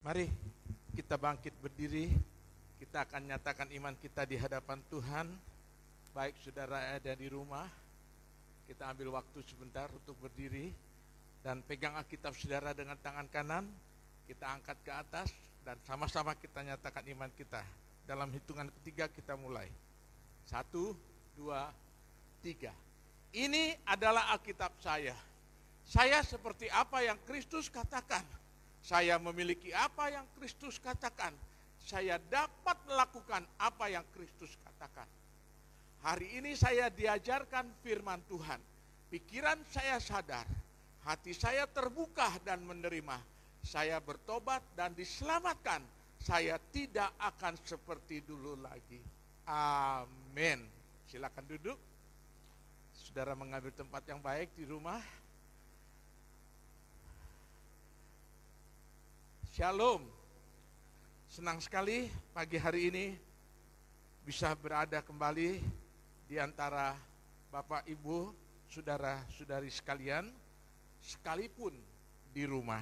Mari kita bangkit berdiri, kita akan nyatakan iman kita di hadapan Tuhan. Baik saudara ada di rumah, kita ambil waktu sebentar untuk berdiri dan pegang Alkitab saudara dengan tangan kanan, kita angkat ke atas dan sama-sama kita nyatakan iman kita. Dalam hitungan ketiga kita mulai. 1, 2, 3. Ini adalah Alkitab saya. Saya seperti apa yang Kristus katakan. Saya memiliki apa yang Kristus katakan. Saya dapat melakukan apa yang Kristus katakan. Hari ini saya diajarkan firman Tuhan. Pikiran saya sadar. Hati saya terbuka dan menerima. Saya bertobat dan diselamatkan. Saya tidak akan seperti dulu lagi. Amin. Silakan duduk. Saudara mengambil tempat yang baik di rumah. Shalom. Senang sekali pagi hari ini bisa berada kembali di antara Bapak, Ibu, saudara-saudari sekalian, sekalipun di rumah.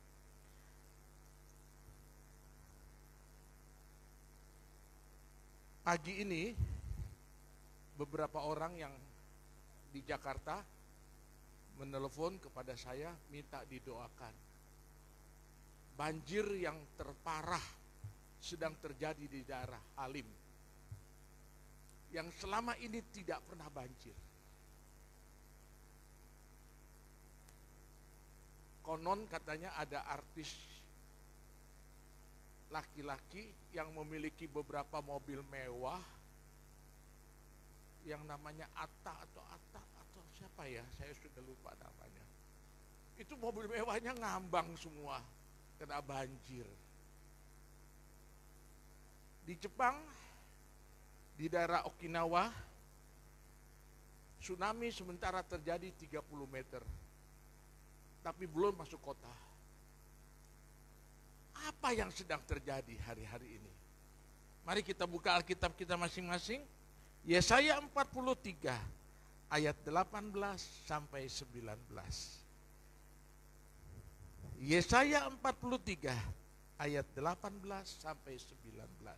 Pagi ini beberapa orang yang di Jakarta menelepon kepada saya minta didoakan. Banjir yang terparah sedang terjadi di daerah Halim, yang selama ini tidak pernah banjir. Konon katanya ada artis laki-laki yang memiliki beberapa mobil mewah yang namanya Atta atau siapa ya, saya sudah lupa namanya. Itu mobil mewahnya ngambang semua, kena banjir. Di Jepang, di daerah Okinawa, tsunami sementara terjadi 30 meter, tapi belum masuk kota. Apa yang sedang terjadi hari-hari ini? Mari kita buka Alkitab kita masing-masing. Yesaya 43 ayat 18 sampai 19. Yesaya 43 ayat 18 sampai 19.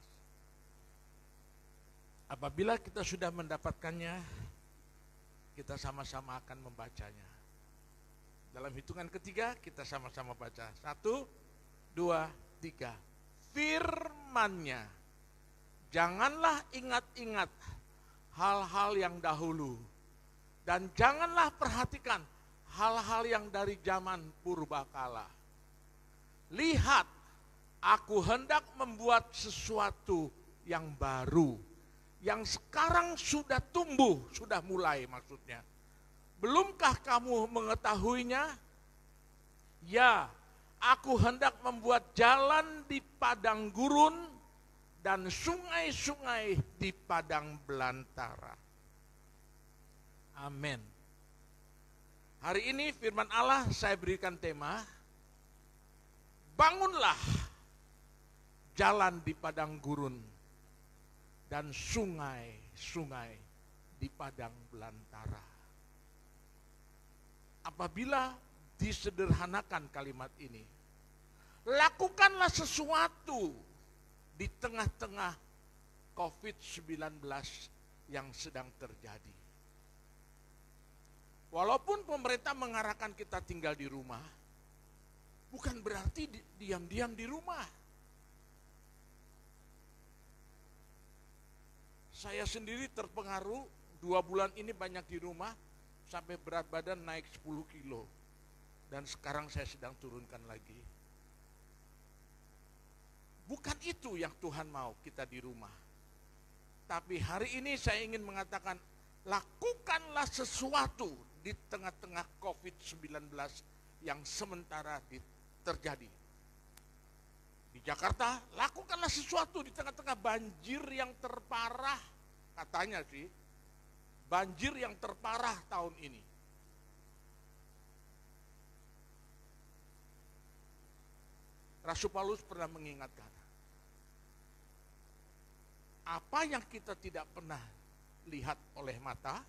Apabila kita sudah mendapatkannya, kita sama-sama akan membacanya. Dalam hitungan ketiga kita sama-sama baca. 1, 2, 3. Firman-Nya, janganlah ingat-ingat hal-hal yang dahulu, dan janganlah perhatikan hal-hal yang dari zaman purbakala. Lihat, aku hendak membuat sesuatu yang baru, yang sekarang sudah tumbuh, sudah mulai maksudnya. Belumkah kamu mengetahuinya? Ya, aku hendak membuat jalan di padang gurun dan sungai-sungai di padang belantara. Amin. Hari ini firman Allah saya berikan tema, bangunlah jalan di padang gurun dan sungai-sungai di padang belantara. Apabila disederhanakan kalimat ini, lakukanlah sesuatu di tengah-tengah COVID-19 yang sedang terjadi. Walaupun pemerintah mengarahkan kita tinggal di rumah, bukan berarti diam-diam di rumah. Saya sendiri terpengaruh 2 bulan ini banyak di rumah, sampai berat badan naik 10 kilo. Dan sekarang saya sedang turunkan lagi. Bukan itu yang Tuhan mau kita di rumah. Tapi hari ini saya ingin mengatakan, lakukanlah sesuatu di tengah-tengah COVID-19 yang sementara terjadi. Di Jakarta, lakukanlah sesuatu di tengah-tengah banjir yang terparah. Katanya sih, banjir yang terparah tahun ini. Rasul Paulus pernah mengingatkan, apa yang kita tidak pernah lihat oleh mata,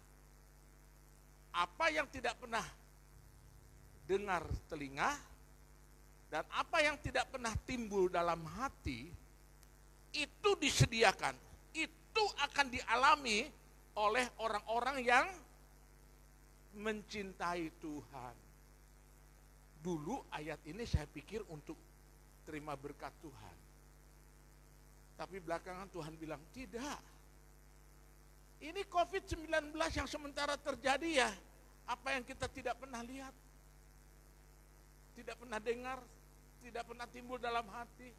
apa yang tidak pernah dengar telinga, Dan apa yang tidak pernah timbul dalam hati, itu disediakan. Itu akan dialami oleh orang-orang yang mencintai Tuhan. Dulu ayat ini saya pikir untuk terima berkat Tuhan. Tapi belakangan Tuhan bilang, tidak. Ini COVID-19 yang sementara terjadi ya. Apa yang kita tidak pernah lihat, tidak pernah dengar, tidak pernah timbul dalam hati.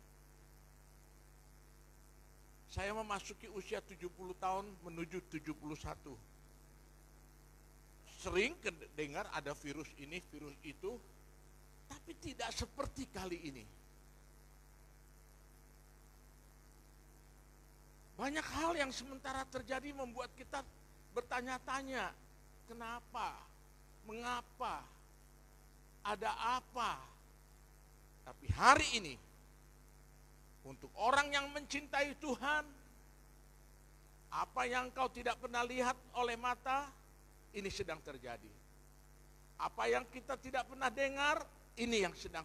Saya memasuki usia 70 tahun menuju 71. Sering dengar ada virus ini, virus itu, tapi tidak seperti kali ini. Banyak hal yang sementara terjadi membuat kita bertanya-tanya, kenapa, mengapa, ada apa? Tapi hari ini, untuk orang yang mencintai Tuhan, apa yang kau tidak pernah lihat oleh mata, ini sedang terjadi. Apa yang kita tidak pernah dengar, ini yang sedang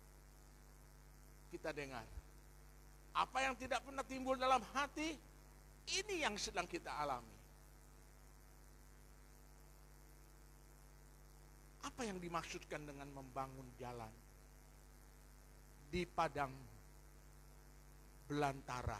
kita dengar. Apa yang tidak pernah timbul dalam hati, ini yang sedang kita alami. Apa yang dimaksudkan dengan membangun jalan di padang belantara?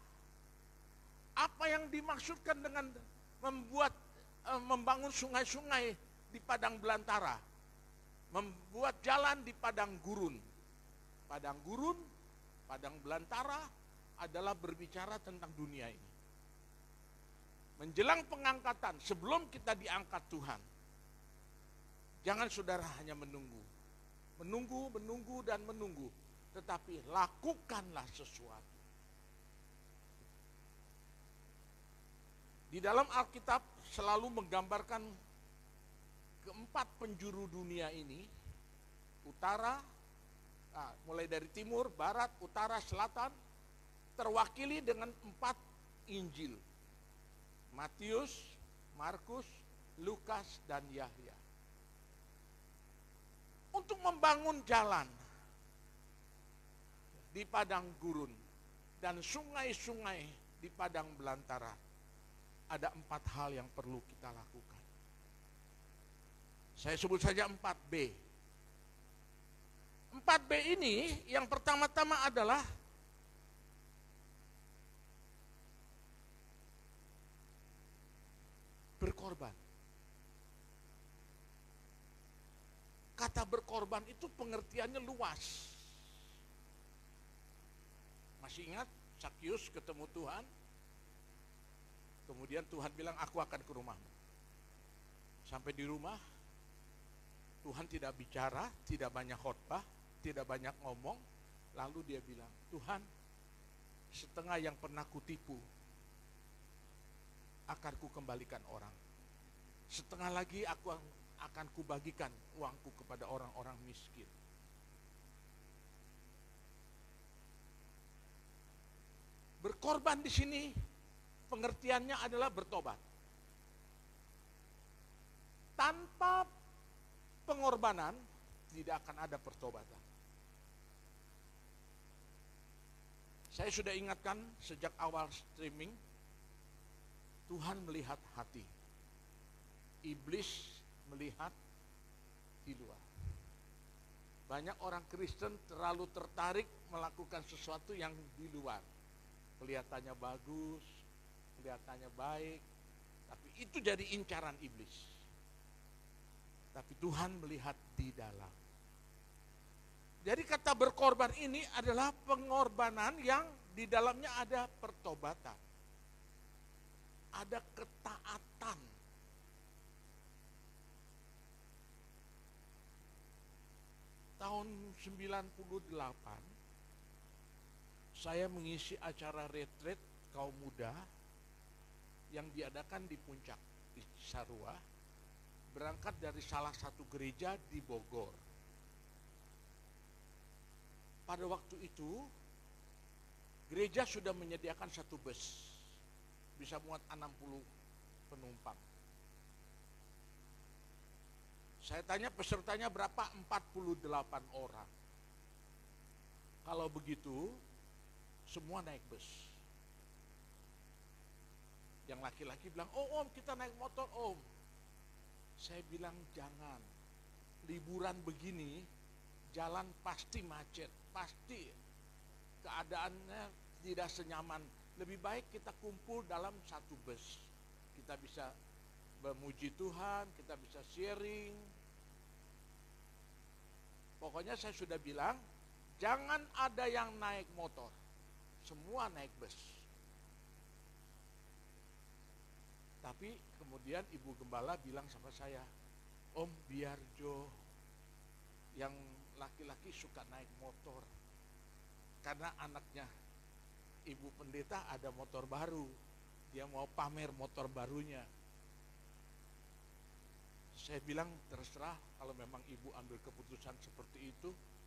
Apa yang dimaksudkan dengan membangun sungai-sungai di padang belantara? Membuat jalan di padang gurun. Padang gurun, padang belantara adalah berbicara tentang dunia ini. Menjelang pengangkatan, sebelum kita diangkat Tuhan, jangan saudara hanya menunggu. Menunggu dan menunggu. Tetapi lakukanlah sesuatu. Di dalam Alkitab selalu menggambarkan keempat penjuru dunia ini, utara, mulai dari timur, barat, utara, selatan, terwakili dengan 4 Injil. Matius, Markus, Lukas, dan Yahya. Untuk membangun jalan di padang gurun dan sungai-sungai di padang belantara, ada 4 hal yang perlu kita lakukan. Saya sebut saja 4B. 4B ini yang pertama-tama adalah berkorban. Kata berkorban itu pengertiannya luas. Masih ingat Sakyus ketemu Tuhan? Kemudian Tuhan bilang, aku akan ke rumahmu. Sampai di rumah, Tuhan tidak bicara, tidak banyak khotbah, tidak banyak ngomong. Lalu dia bilang, Tuhan, setengah yang pernah kutipu akan kukembalikan orang. Setengah lagi aku akan kubagikan uangku kepada orang-orang miskin. Berkorban di sini pengertiannya adalah bertobat. Tanpa pengorbanan tidak akan ada pertobatan. Saya sudah ingatkan sejak awal streaming, Tuhan melihat hati. Iblis melihat di luar. Banyak orang Kristen terlalu tertarik melakukan sesuatu yang di luar. Kelihatannya bagus, kelihatannya baik, tapi itu jadi incaran iblis. Tapi Tuhan melihat di dalam. Jadi kata berkorban ini adalah pengorbanan yang di dalamnya ada pertobatan. Ada ketaatan. Tahun 98 saya mengisi acara retret kaum muda yang diadakan di puncak di Sarua, berangkat dari salah satu gereja di Bogor. Pada waktu itu gereja sudah menyediakan satu bus, bisa muat 60 penumpang. Saya tanya pesertanya berapa, 48 orang. Kalau begitu, semua naik bus. Yang laki-laki bilang, oh om kita naik motor om. Saya bilang jangan. Liburan begini, jalan pasti macet, pasti keadaannya tidak senyaman. Lebih baik kita kumpul dalam satu bus. Kita bisa memuji Tuhan, kita bisa sharing. Pokoknya saya sudah bilang, jangan ada yang naik motor. Semua naik bus. Tapi kemudian Ibu Gembala bilang sama saya, Om biar Jo yang laki-laki suka naik motor. Karena anaknya Ibu Pendeta ada motor baru. Dia mau pamer motor barunya. Saya bilang terserah kalau memang Ibu ambil keputusan seperti itu.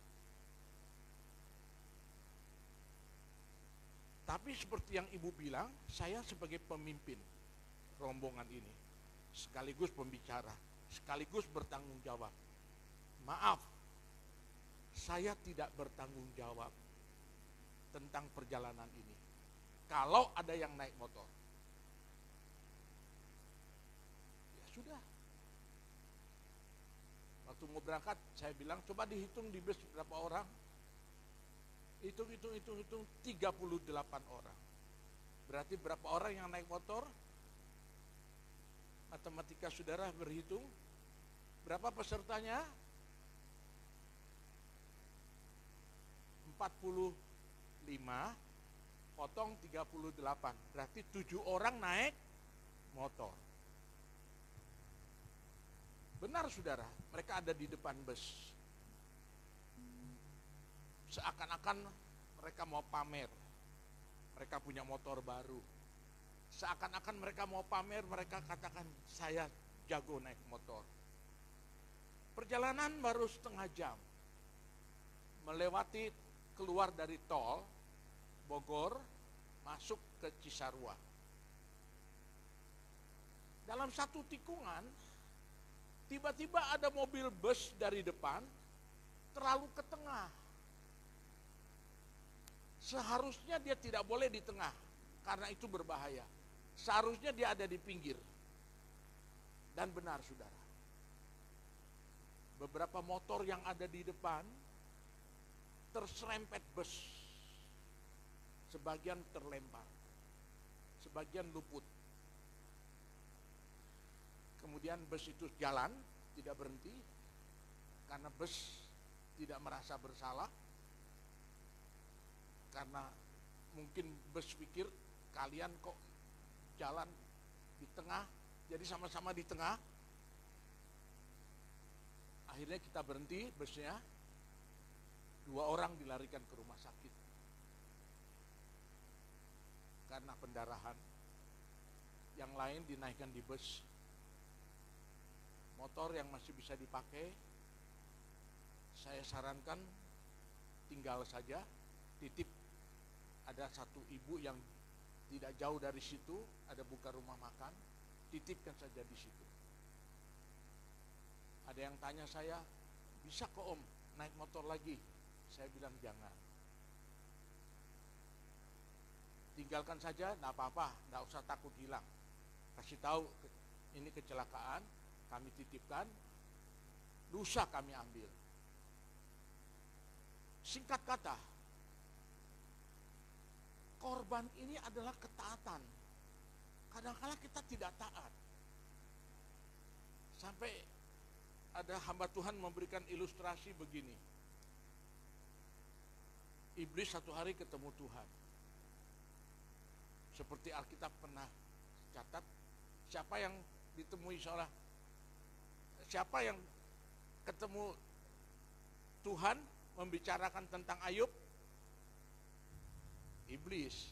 Tapi seperti yang Ibu bilang, saya sebagai pemimpin rombongan ini, sekaligus pembicara, sekaligus bertanggung jawab. Maaf, saya tidak bertanggung jawab tentang perjalanan ini. Kalau ada yang naik motor, ya sudah. Waktu mau berangkat, saya bilang, coba dihitung di bus berapa orang. Hitung 38 orang. Berarti berapa orang yang naik motor? Matematika saudara berhitung. Berapa pesertanya? 45 potong 38. Berarti 7 orang naik motor. Benar saudara, mereka ada di depan bus. Seakan-akan mereka mau pamer. Mereka punya motor baru. Seakan-akan mereka mau pamer, mereka katakan, saya jago naik motor. Perjalanan baru setengah jam. Melewati keluar dari tol Bogor, masuk ke Cisarua. Dalam satu tikungan, tiba-tiba ada mobil bus dari depan, terlalu ke tengah. Seharusnya dia tidak boleh di tengah, karena itu berbahaya. Seharusnya dia ada di pinggir. Dan benar saudara, beberapa motor yang ada di depan terserempet bus. Sebagian terlempar, sebagian luput. Kemudian bus itu jalan, tidak berhenti, karena bus tidak merasa bersalah. Karena mungkin bus pikir, kalian kok jalan di tengah, jadi sama-sama di tengah. Akhirnya kita berhenti busnya, 2 orang dilarikan ke rumah sakit karena pendarahan. Yang lain dinaikkan di bus. Motor yang masih bisa dipakai, saya sarankan tinggal saja, titip. Ada satu ibu yang tidak jauh dari situ, ada buka rumah makan, titipkan saja di situ. Ada yang tanya saya, bisa kok om naik motor lagi? Saya bilang jangan. Tinggalkan saja, tidak apa-apa, tidak usah takut hilang. Kasih tahu ini kecelakaan, kami titipkan, lusa kami ambil. Singkat kata, korban ini adalah ketaatan. Kadang-kadang kita tidak taat. Sampai ada hamba Tuhan memberikan ilustrasi begini. Iblis satu hari ketemu Tuhan. Seperti Alkitab pernah catat, siapa yang ditemui siapa yang ketemu Tuhan membicarakan tentang Ayub? Iblis.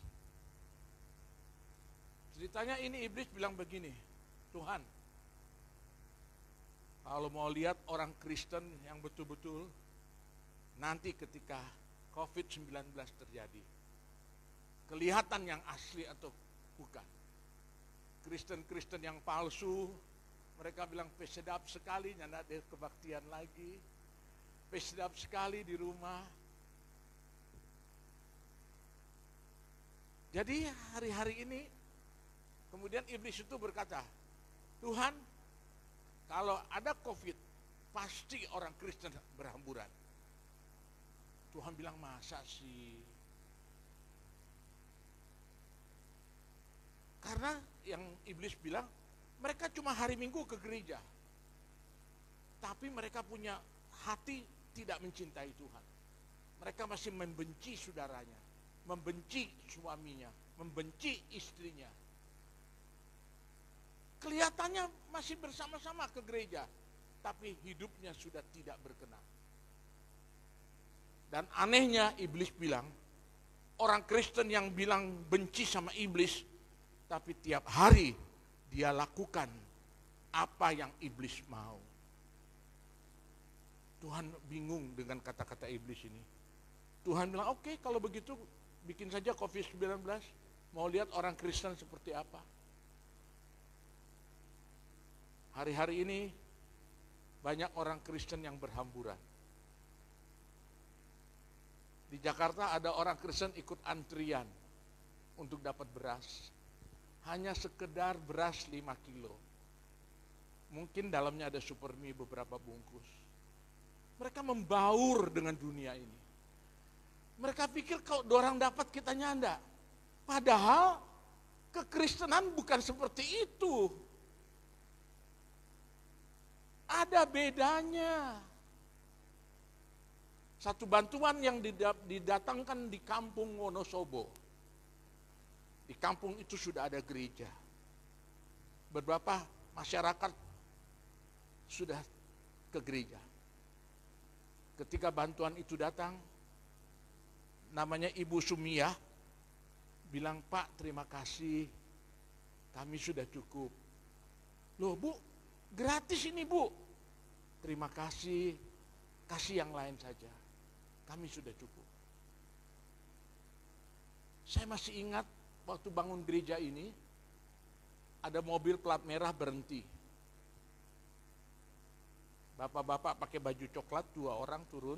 Ceritanya ini iblis bilang begini, Tuhan, kalau mau lihat orang Kristen yang betul-betul nanti ketika COVID-19 terjadi, kelihatan yang asli atau bukan. Kristen-Kristen yang palsu, mereka bilang pesedap sekali, tidak ada kebaktian lagi, pesedap sekali di rumah. Jadi hari-hari ini kemudian iblis itu berkata, Tuhan, kalau ada COVID, pasti orang Kristen berhamburan. Tuhan bilang, masa sih? Karena yang iblis bilang, mereka cuma hari Minggu ke gereja. Tapi mereka punya hati tidak mencintai Tuhan. Mereka masih membenci saudaranya, membenci suaminya, membenci istrinya. Kelihatannya masih bersama-sama ke gereja, tapi hidupnya sudah tidak berkenan. Dan anehnya iblis bilang, orang Kristen yang bilang benci sama iblis, tapi tiap hari dia lakukan apa yang iblis mau. Tuhan bingung dengan kata-kata iblis ini. Tuhan bilang, oke, kalau begitu bikin saja COVID-19. Mau lihat orang Kristen seperti apa. Hari-hari ini banyak orang Kristen yang berhamburan. Di Jakarta ada orang Kristen ikut antrian untuk dapat beras. Hanya sekedar beras 5 kilo. Mungkin dalamnya ada super mie beberapa bungkus. Mereka membaur dengan dunia ini. Mereka pikir kalau orang dapat kita nyanda. Padahal kekristenan bukan seperti itu. Ada bedanya. Satu bantuan yang didatangkan di kampung Wonosobo. Di kampung itu sudah ada gereja. Beberapa masyarakat sudah ke gereja. Ketika bantuan itu datang, namanya Ibu Sumiyah, bilang, Pak, terima kasih, kami sudah cukup. Loh Bu, gratis ini Bu. Terima kasih, kasih yang lain saja, kami sudah cukup. Saya masih ingat waktu bangun gereja ini, ada mobil plat merah berhenti. Bapak-bapak pakai baju coklat, 2 orang turun.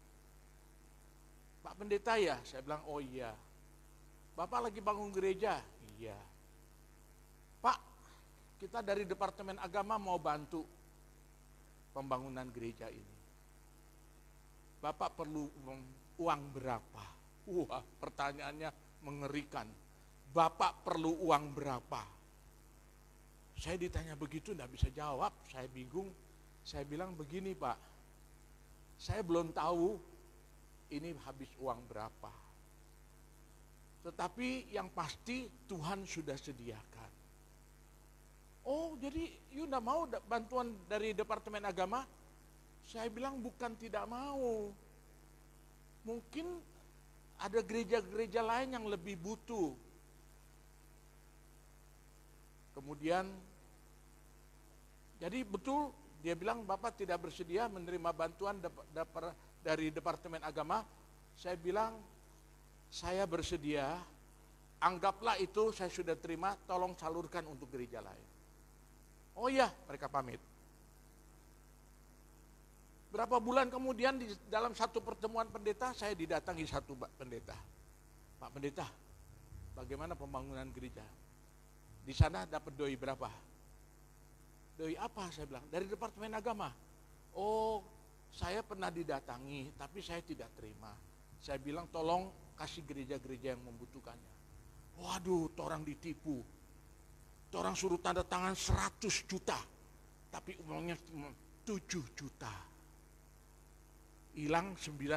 Pak pendeta ya? Saya bilang, oh iya. Bapak lagi bangun gereja? Iya. Pak, kita dari Departemen Agama mau bantu pembangunan gereja ini. Bapak perlu uang berapa? Wah, pertanyaannya mengerikan. Bapak perlu uang berapa? Saya ditanya begitu, enggak bisa jawab. Saya bingung. Saya bilang begini Pak, saya belum tahu ini habis uang berapa. Tetapi yang pasti Tuhan sudah sediakan. Oh, jadi you enggak mau bantuan dari Departemen Agama? Saya bilang bukan tidak mau. Mungkin ada gereja-gereja lain yang lebih butuh. Kemudian, jadi betul dia bilang Bapak tidak bersedia menerima bantuan dari Departemen Agama. Saya bilang, saya bersedia, anggaplah itu saya sudah terima, tolong salurkan untuk gereja lain. Oh iya, mereka pamit. Berapa bulan kemudian di dalam satu pertemuan pendeta, saya didatangi satu pendeta. Pak pendeta, bagaimana pembangunan gereja? Di sana dapat doi berapa? Doi apa? Saya bilang, dari Departemen Agama. Oh, saya pernah didatangi, tapi saya tidak terima. Saya bilang, tolong kasih gereja-gereja yang membutuhkannya. Waduh, orang ditipu. Orang suruh tanda tangan 100 juta, tapi uangnya 7 juta. Hilang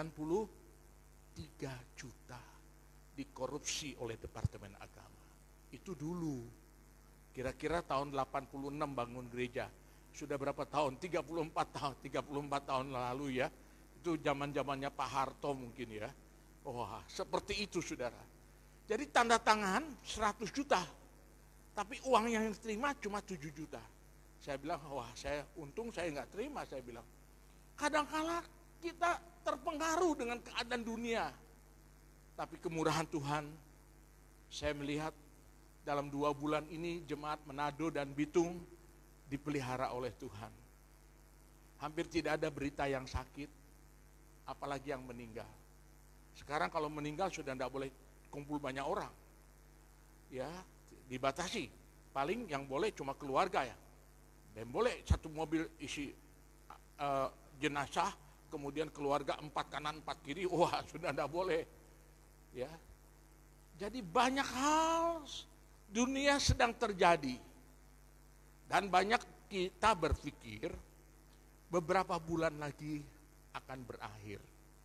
93 juta. Dikorupsi oleh Departemen Agama. Itu dulu. Kira-kira tahun 86 bangun gereja. Sudah berapa tahun? 34 tahun lalu ya. Itu zaman-zamannya Pak Harto mungkin ya. Wah, seperti itu saudara. Jadi tanda tangan 100 juta. Tapi uang yang diterima cuma 7 juta. Saya bilang, wah saya untung saya nggak terima, saya bilang. Kadang-kala kita terpengaruh dengan keadaan dunia. Tapi kemurahan Tuhan, saya melihat dalam 2 bulan ini jemaat Manado dan Bitung dipelihara oleh Tuhan. Hampir tidak ada berita yang sakit, apalagi yang meninggal. Sekarang kalau meninggal sudah tidak boleh kumpul banyak orang. ya dibatasi. Paling yang boleh cuma keluarga ya. Dan boleh satu mobil isi jenazah, kemudian keluarga 4 kanan 4 kiri, wah sudah tidak boleh. Ya. Jadi banyak hal dunia sedang terjadi. Dan banyak kita berpikir beberapa bulan lagi akan berakhir.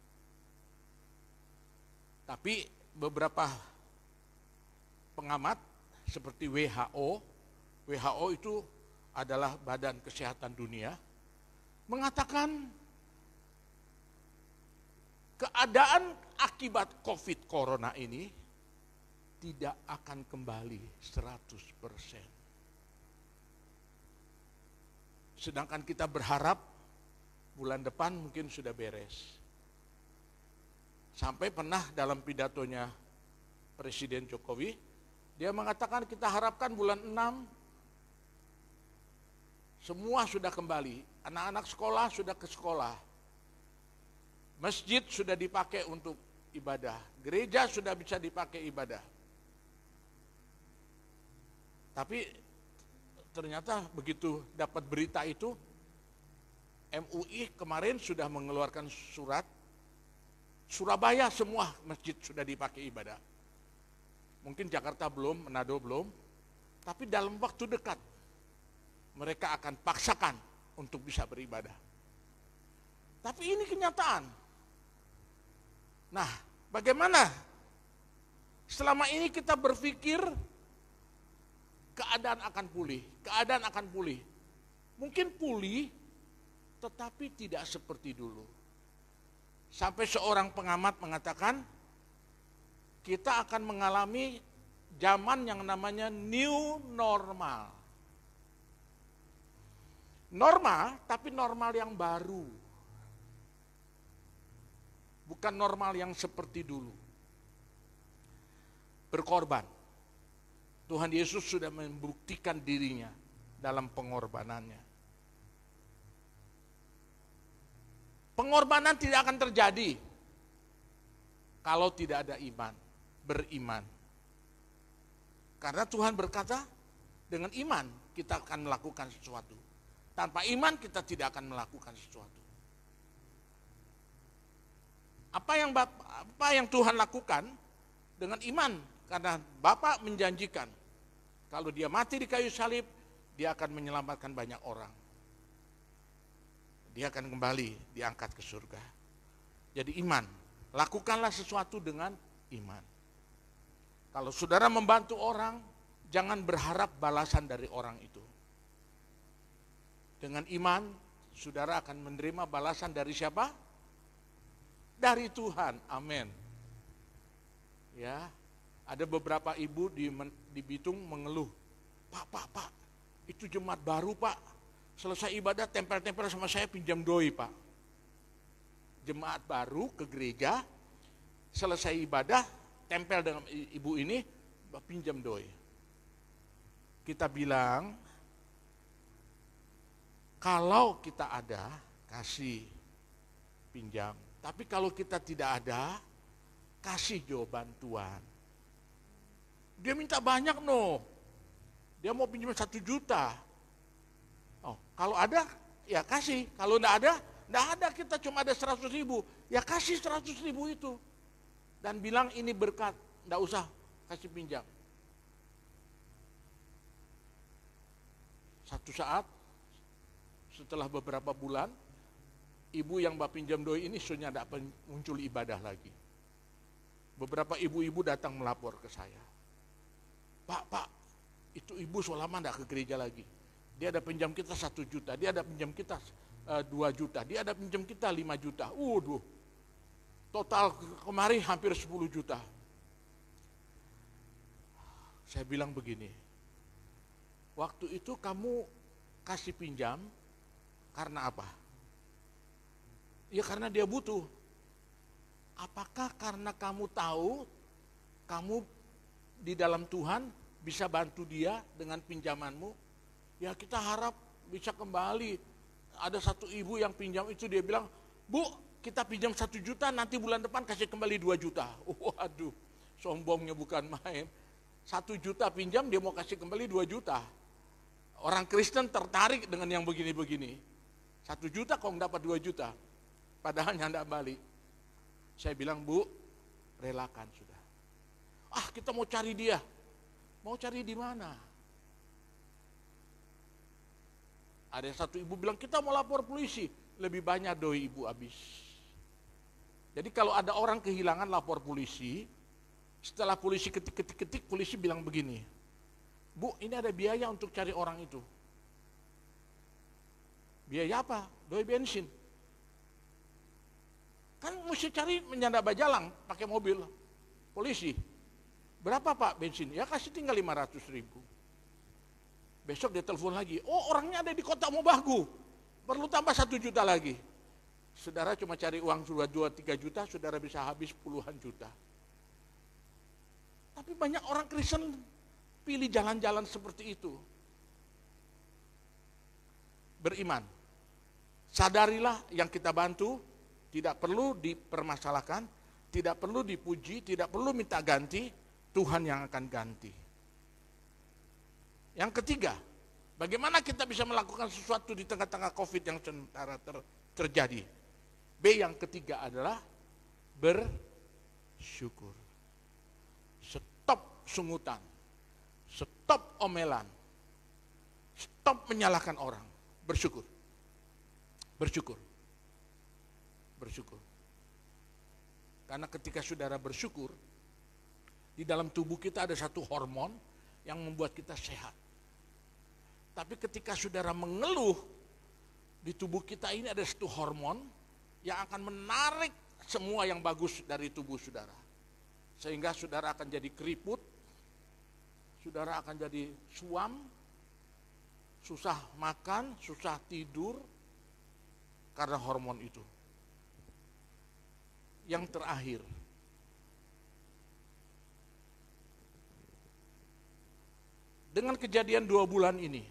Tapi beberapa pengamat seperti WHO itu adalah Badan Kesehatan Dunia, mengatakan keadaan akibat COVID Corona ini tidak akan kembali 100%. Sedangkan kita berharap bulan depan mungkin sudah beres. Sampai pernah dalam pidatonya Presiden Jokowi, dia mengatakan kita harapkan bulan 6 semua sudah kembali. Anak-anak sekolah sudah ke sekolah. Masjid sudah dipakai untuk ibadah. Gereja sudah bisa dipakai ibadah. Tapi ternyata begitu dapat berita itu, MUI kemarin sudah mengeluarkan surat, Surabaya semua masjid sudah dipakai ibadah. Mungkin Jakarta belum, Manado belum, tapi dalam waktu dekat mereka akan paksakan untuk bisa beribadah. Tapi ini kenyataan. Nah, bagaimana? Selama ini kita berpikir keadaan akan pulih. Mungkin pulih, tetapi tidak seperti dulu. Sampai seorang pengamat mengatakan, kita akan mengalami zaman yang namanya new normal. Normal, tapi normal yang baru. Bukan normal yang seperti dulu. Berkorban. Tuhan Yesus sudah membuktikan dirinya dalam pengorbanannya. Pengorbanan tidak akan terjadi kalau tidak ada iman, beriman. Karena Tuhan berkata, dengan iman kita akan melakukan sesuatu. Tanpa iman kita tidak akan melakukan sesuatu. Apa yang Tuhan lakukan dengan iman? Karena Bapa menjanjikan, kalau dia mati di kayu salib, dia akan menyelamatkan banyak orang. Dia akan kembali diangkat ke surga. Jadi iman, lakukanlah sesuatu dengan iman. Kalau saudara membantu orang, jangan berharap balasan dari orang itu. Dengan iman, saudara akan menerima balasan dari siapa? Dari Tuhan, amin. Ya, ada beberapa ibu di Bitung mengeluh, Pak, itu jemaat baru Pak. Selesai ibadah tempel-tempel sama saya pinjam doi Pak. Jemaat baru ke gereja, selesai ibadah tempel dengan ibu ini, pinjam doi. Kita bilang, kalau kita ada, kasih, pinjam. Tapi kalau kita tidak ada, kasih jawaban Tuhan. Dia minta banyak Dia mau pinjam 1 juta. Oh, kalau ada, ya kasih. Kalau enggak ada, kita cuma ada 100.000. Ya kasih 100.000 itu. Dan bilang ini berkat, enggak usah kasih pinjam. Satu saat, setelah beberapa bulan, ibu yang pinjam doi ini sudah tidak muncul ibadah lagi. Beberapa ibu-ibu datang melapor ke saya. Pak, itu ibu sudah lama tidak ke gereja lagi. Dia ada pinjam kita 1 juta, dia ada pinjam kita 2 juta, dia ada pinjam kita 5 juta. Total kemarin hampir 10 juta. Saya bilang begini, waktu itu kamu kasih pinjam karena apa? Ya karena dia butuh. Apakah karena kamu tahu, kamu di dalam Tuhan bisa bantu dia dengan pinjamanmu? Ya kita harap bisa kembali. Ada satu ibu yang pinjam itu, dia bilang, Bu, kita pinjam 1 juta, nanti bulan depan kasih kembali 2 juta. Waduh, sombongnya bukan main. 1 juta pinjam, dia mau kasih kembali 2 juta. Orang Kristen tertarik dengan yang begini-begini. 1 juta kok dapat 2 juta. Padahal nyanda balik. Saya bilang, Bu, relakan sudah. Kita mau cari dia. Mau cari di mana? Ada satu ibu bilang, kita mau lapor polisi. Lebih banyak doi ibu habis. Jadi kalau ada orang kehilangan, lapor polisi. Setelah polisi ketik, polisi bilang begini, Bu, ini ada biaya untuk cari orang itu. Biaya apa? Doi bensin. Kan mesti cari menyanda Bajalang, pakai mobil. Polisi. Berapa Pak bensin? Ya kasih tinggal 500.000. Besok dia telepon lagi. Orangnya ada di kota Mobagu. Perlu tambah 1 juta lagi. Saudara cuma cari uang 2-3 juta, saudara bisa habis puluhan juta. Tapi banyak orang Kristen pilih jalan-jalan seperti itu. Beriman. Sadarilah yang kita bantu, tidak perlu dipermasalahkan, tidak perlu dipuji, tidak perlu minta ganti, Tuhan yang akan ganti. Yang ketiga, bagaimana kita bisa melakukan sesuatu di tengah-tengah COVID yang sementara terjadi? B yang ketiga adalah bersyukur. Stop sungutan, stop omelan, stop menyalahkan orang, bersyukur. Bersyukur. Bersyukur. Karena ketika saudara bersyukur, di dalam tubuh kita ada satu hormon yang membuat kita sehat. Tapi ketika saudara mengeluh, di tubuh kita ini ada satu hormon yang akan menarik semua yang bagus dari tubuh saudara. Sehingga saudara akan jadi keriput, saudara akan jadi suam, susah makan, susah tidur, karena hormon itu. Yang terakhir, dengan kejadian 2 bulan ini,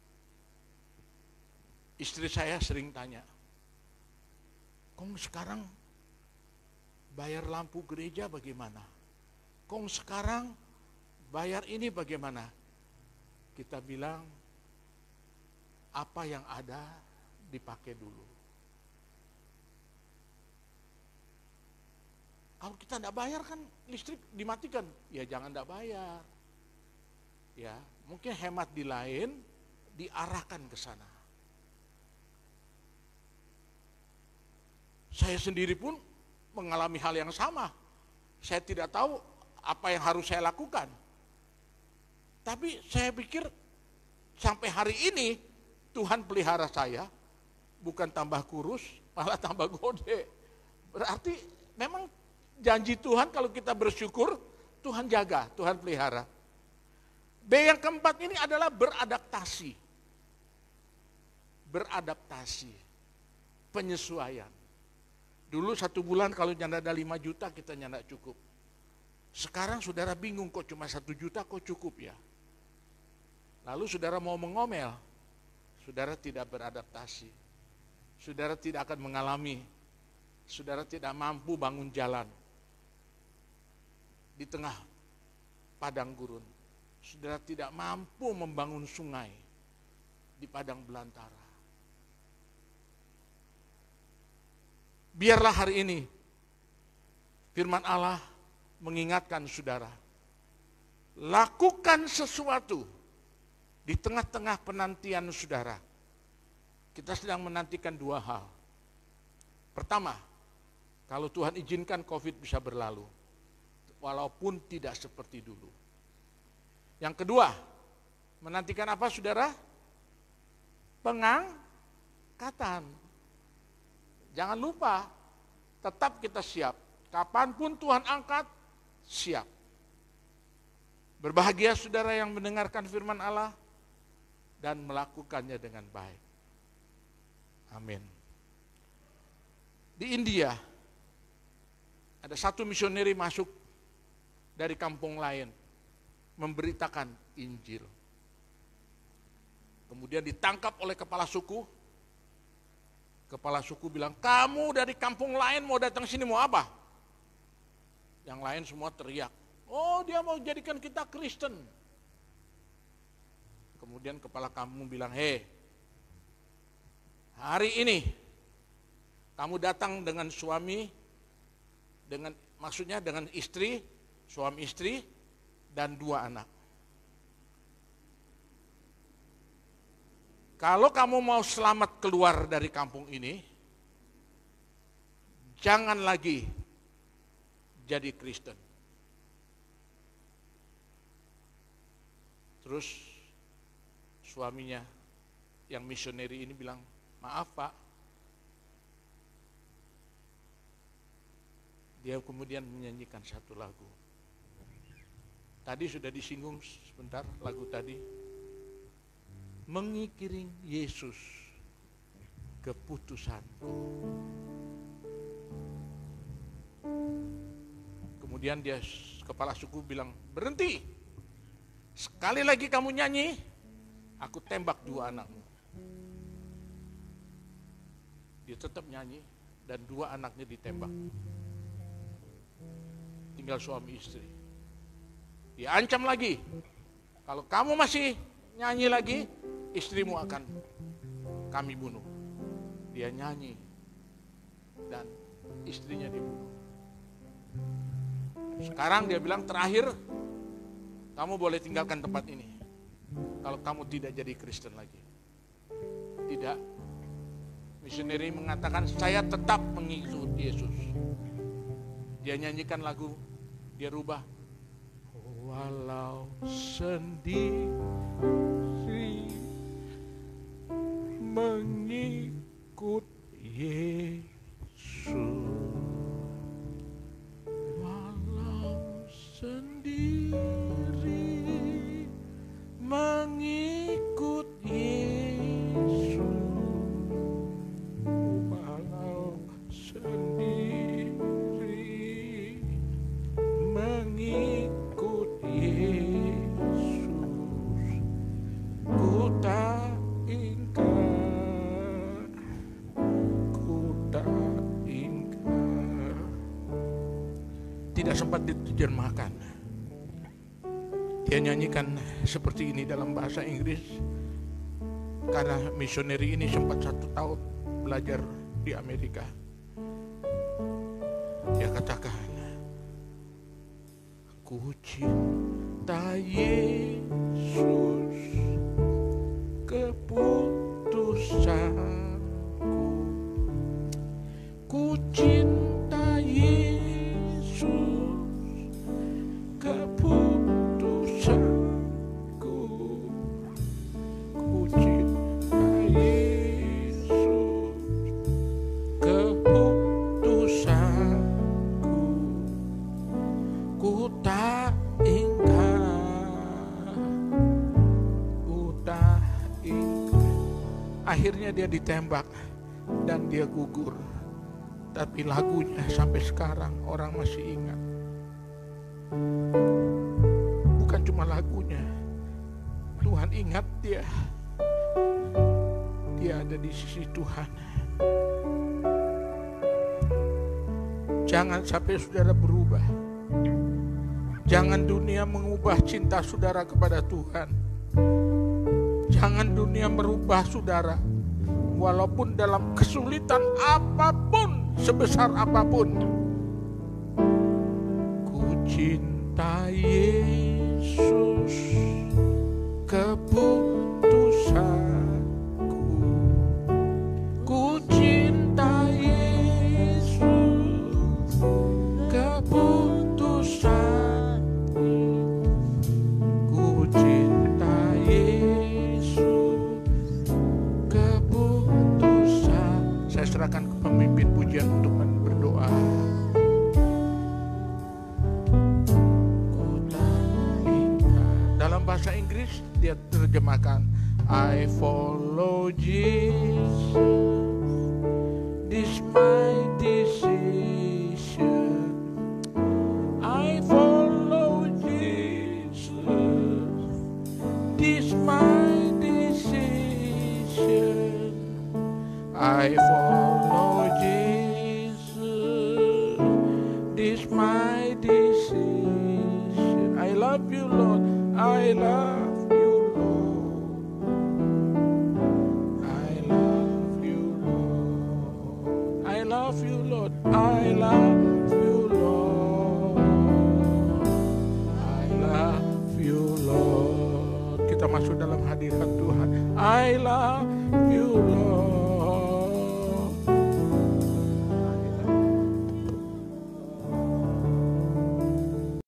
istri saya sering tanya, Kong sekarang bayar lampu gereja bagaimana? Kong sekarang bayar ini bagaimana? Kita bilang, apa yang ada dipakai dulu. Kalau kita tidak bayar kan listrik dimatikan, ya jangan tidak bayar. Ya, mungkin hemat di lain, diarahkan ke sana. Saya sendiri pun mengalami hal yang sama. Saya tidak tahu apa yang harus saya lakukan. Tapi saya pikir sampai hari ini Tuhan pelihara saya, bukan tambah kurus, malah tambah gede. Berarti memang janji Tuhan kalau kita bersyukur, Tuhan jaga, Tuhan pelihara. B yang keempat ini adalah beradaptasi. Beradaptasi. Penyesuaian. Dulu 1 bulan kalau nyanda ada 5 juta kita nyanda cukup. Sekarang saudara bingung kok cuma 1 juta kok cukup ya. Lalu saudara mau mengomel, saudara tidak beradaptasi. Saudara tidak akan mengalami, saudara tidak mampu bangun jalan di tengah padang gurun. Saudara tidak mampu membangun sungai di padang belantara. Biarlah hari ini firman Allah mengingatkan saudara, lakukan sesuatu di tengah-tengah penantian saudara. Kita sedang menantikan 2 hal. Pertama, kalau Tuhan izinkan COVID bisa berlalu, walaupun tidak seperti dulu. Yang kedua, menantikan apa saudara? Pengangkatan. Jangan lupa, tetap kita siap. Kapanpun Tuhan angkat, siap. Berbahagia saudara yang mendengarkan firman Allah dan melakukannya dengan baik. Amin. Di India, ada satu misioneri masuk dari kampung lain, memberitakan Injil. Kemudian ditangkap oleh kepala suku. Kepala suku bilang, kamu dari kampung lain mau datang sini mau apa? Yang lain semua teriak, Oh, dia mau jadikan kita Kristen. Kemudian kepala kampung bilang, hei, hari ini kamu datang dengan suami, maksudnya dengan istri, suami istri, dan 2 anak. Kalau kamu mau selamat keluar dari kampung ini, jangan lagi jadi Kristen. Terus suaminya yang misioneri ini bilang, maaf Pak. Dia kemudian menyanyikan satu lagu. Tadi sudah disinggung sebentar lagu tadi. Mengiring Yesus keputusanku. Kemudian dia kepala suku bilang, berhenti. Sekali lagi kamu nyanyi, aku tembak 2 anakmu. Dia tetap nyanyi dan 2 anaknya ditembak. Tinggal suami istri. Dia ancam lagi, kalau kamu masih nyanyi lagi, istrimu akan kami bunuh. Dia nyanyi dan istrinya dibunuh. Sekarang dia bilang, terakhir kamu boleh tinggalkan tempat ini kalau kamu tidak jadi Kristen lagi. Tidak. Misioneri mengatakan, saya tetap mengikuti Yesus. Dia nyanyikan lagu, dia rubah, walau sendiri mengikut Yesus, walau sendiri mengikut Yesus, walau sendiri mengikut Yesus, ku tak ingkar, ku tak ingkar. Tidak sempat diterjemahkan. Dia nyanyikan seperti ini dalam bahasa Inggris karena misioneri ini sempat 1 tahun belajar di Amerika. Dia katakan, ku cinta Yesus keputusanku, ku cinta Yesus keputusanku, ku cinta Yesus keputusanku, ku tak ingkar, ku tak ingkar. Akhirnya dia ditembak dan dia gugur. Tapi lagunya sampai sekarang orang masih ingat. Bukan cuma lagunya, Tuhan ingat dia. Dia ada di sisi Tuhan. Jangan sampai saudara berubah. Jangan dunia mengubah cinta saudara kepada Tuhan. Jangan dunia merubah saudara. Walaupun dalam kesulitan apapun, sebesar apapun. Ku cinta Yesus keputusanku, ku cinta Yesus keputusanku, ku cinta Yesus keputusan. Saya serahkan ke pemimpin pujian untuk berdoa. Dalam bahasa Inggris dia terjemahkan, I follow Jesus, this my decision. I follow Jesus, this my decision. I follow Jesus, this my decision. love you, Lord. I love you, Lord. I love you, Lord. I love you, Lord. I love you, Lord. I love you, Lord. Kita masuk dalam hadirat Tuhan. I love you, Lord.